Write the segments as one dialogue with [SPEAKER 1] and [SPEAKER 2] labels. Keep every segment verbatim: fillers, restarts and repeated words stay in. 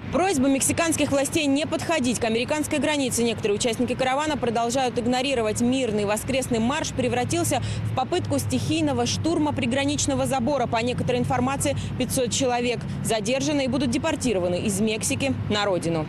[SPEAKER 1] Просьба мексиканских властей не подходить к американской границе некоторые участники каравана продолжают игнорировать. Мирный воскресный марш превратился в попытку стихийного штурма приграничного забора. По некоторой информации, пятьсот человек задержаны и будут депортированы из Мексики на родину.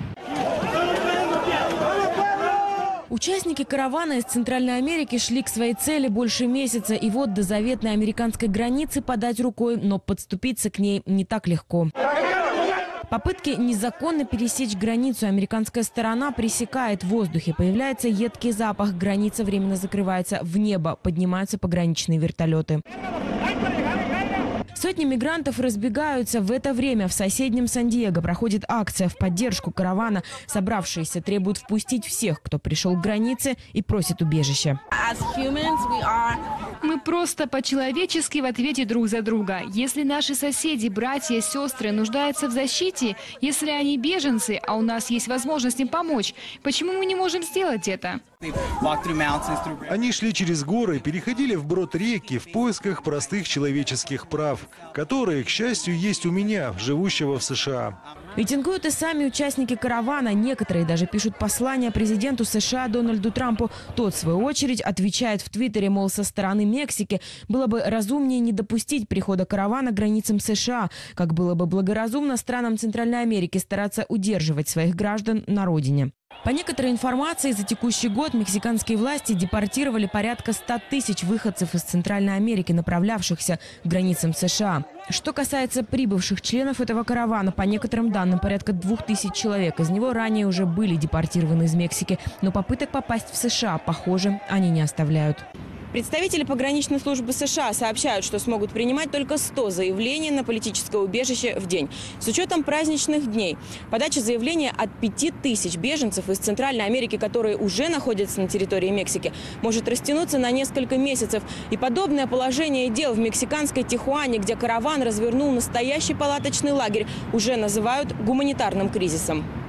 [SPEAKER 1] Участники каравана из Центральной Америки шли к своей цели больше месяца. И вот до заветной американской границы подать рукой, но подступиться к ней не так легко. Попытки незаконно пересечь границу американская сторона пресекает в воздухе. Появляется едкий запах, граница временно закрывается, в небо поднимаются пограничные вертолеты. Сотни мигрантов разбегаются. В это время в соседнем Сан-Диего проходит акция в поддержку каравана. Собравшиеся требуют впустить всех, кто пришел к границе и просит убежища.
[SPEAKER 2] Мы просто по-человечески в ответе друг за друга. Если наши соседи, братья, сестры нуждаются в защите, если они беженцы, а у нас есть возможность им помочь, почему мы не можем сделать это?
[SPEAKER 3] Они шли через горы, переходили вброд реки в поисках простых человеческих прав, которые, к счастью, есть у меня, живущего в США.
[SPEAKER 1] Митингуют и сами участники каравана. Некоторые даже пишут послания президенту США Дональду Трампу. Тот, в свою очередь, отвечает в Твиттере, мол, со стороны Мексики было бы разумнее не допустить прихода каравана к границам США, как было бы благоразумно странам Центральной Америки стараться удерживать своих граждан на родине. По некоторой информации, за текущий год мексиканские власти депортировали порядка ста тысяч выходцев из Центральной Америки, направлявшихся к границам США. Что касается прибывших членов этого каравана, по некоторым данным, порядка двух тысяч человек. Из него ранее уже были депортированы из Мексики, но попыток попасть в США, похоже, они не оставляют. Представители пограничной службы США сообщают, что смогут принимать только сто заявлений на политическое убежище в день. С учетом праздничных дней подача заявления от пяти тысяч беженцев из Центральной Америки, которые уже находятся на территории Мексики, может растянуться на несколько месяцев. И подобное положение дел в мексиканской Тихуане, где караван развернул настоящий палаточный лагерь, уже называют гуманитарным кризисом.